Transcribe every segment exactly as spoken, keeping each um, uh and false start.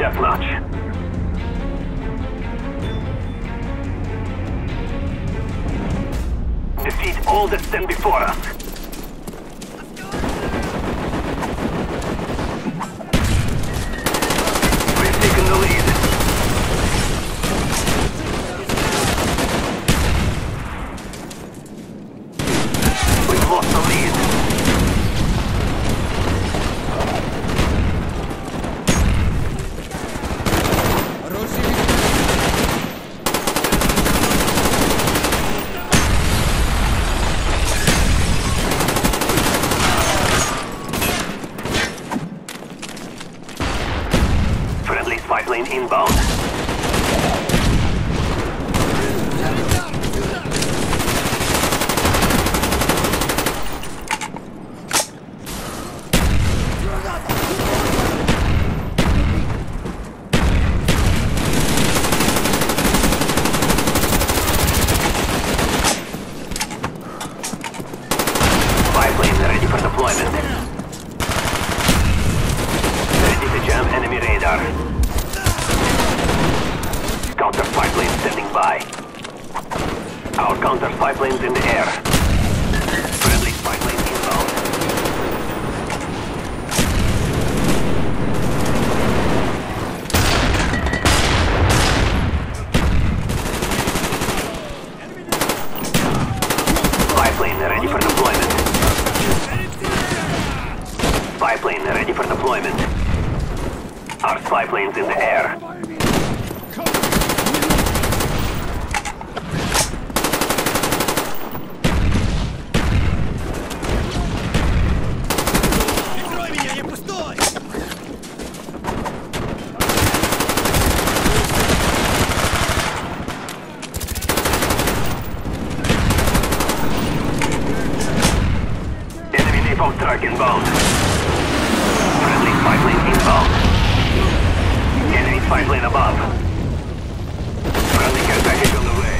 deathmatch. Defeat all that stand before us. We've taken the lead. We've lost the lead. Spy plane inbound. Spy plane ready for deployment. Ready to jam enemy radar. Counter spy plane standing by. Our counter spy plane's in the air. Friendly spy plane inbound. Spy plane ready for deployment. Spy plane ready for deployment. Our spy plane's in the air. Strike inbound. Friendly spy plane inbound. Enemy spy plane above. Friendly care package on the way.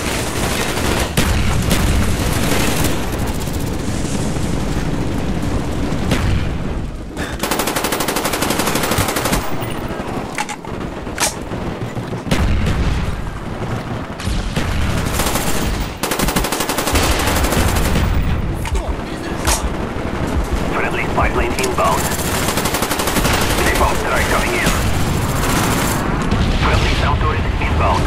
Spy plane inbound. Napalm strike coming in. Friendly sound turret inbound.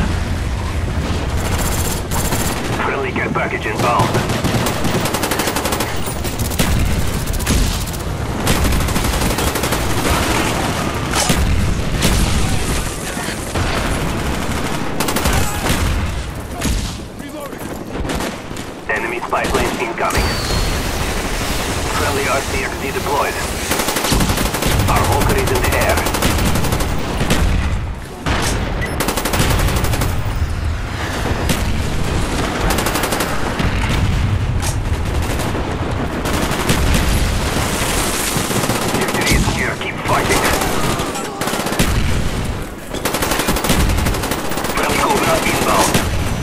Friendly care package inbound. Enemy spy plane incoming. Friendly R C X D deployed. Our Walker is in the air. Victory is here. Keep fighting. Friendly Cobra inbound.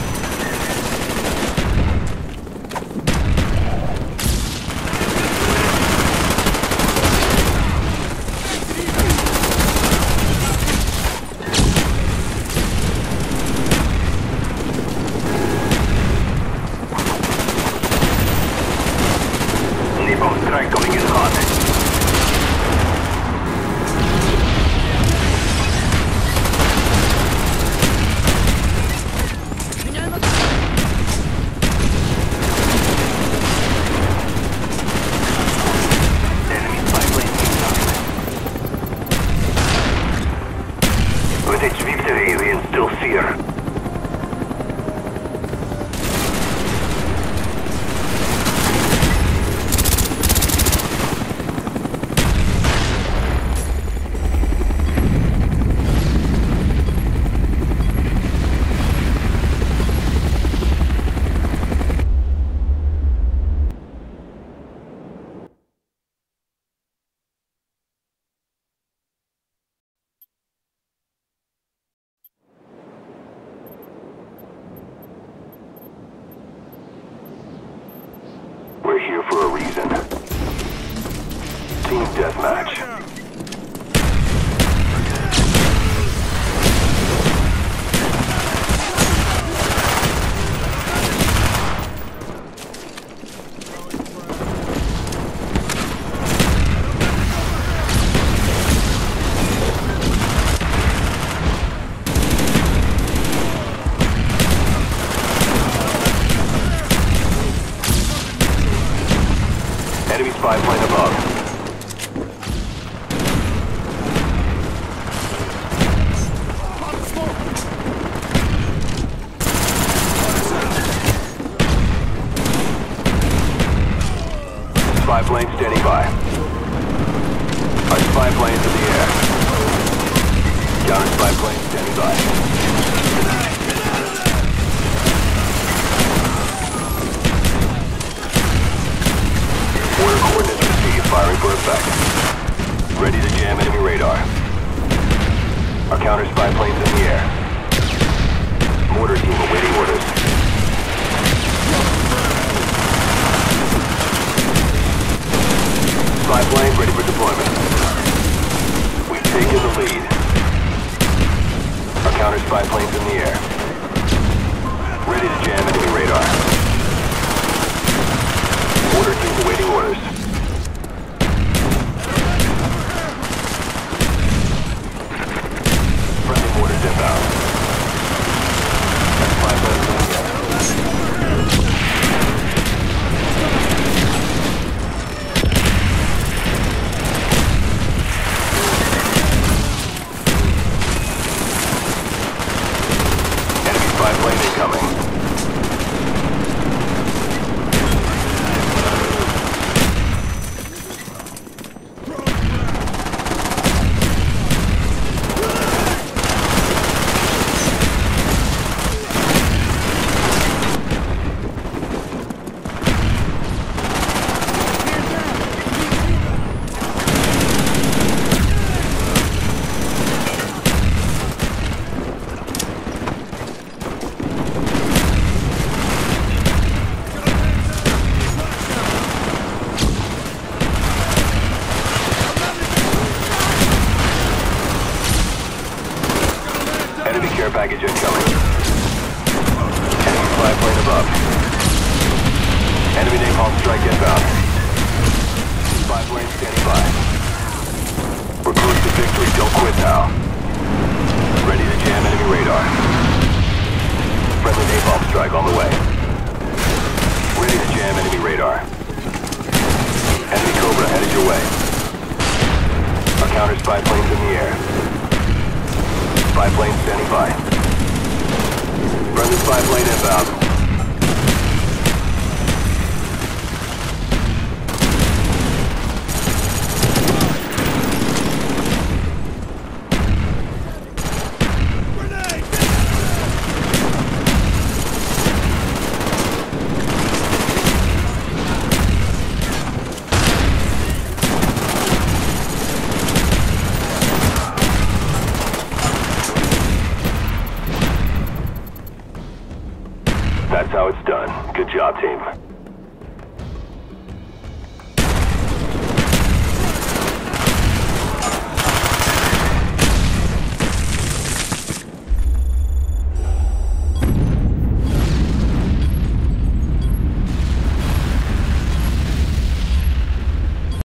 Strike coming in hot. Enemy spy plane incoming. With each victory, we instill fear. We're here for a reason. Team deathmatch. spy plane above. Spy plane standing by. Our spy plane's in the air. Counter spy plane standing by. Order coordinates received. Firing for effect. Ready to jam enemy radar. Our counter spy plane's in the air. Mortar team awaiting orders. Spy plane ready for deployment. We've taken the lead. Our counter spy plane's in the air. Ready to jam enemy radar. Mortar team awaiting orders. Friendly mortars inbound. Our spy plane's in the air. Spy plane incoming. Enemy care package incoming. Enemy spy plane above. Enemy napalm strike inbound. Spy plane standing by. We're close to victory. Don't quit now. Ready to jam enemy radar. Friendly napalm strike on the way. Ready to jam enemy radar. Enemy Cobra headed your way. Our counter spy plane's in the air. Spy plane standing by. Friendly spy plane inbound. That's how it's done. Good job, team.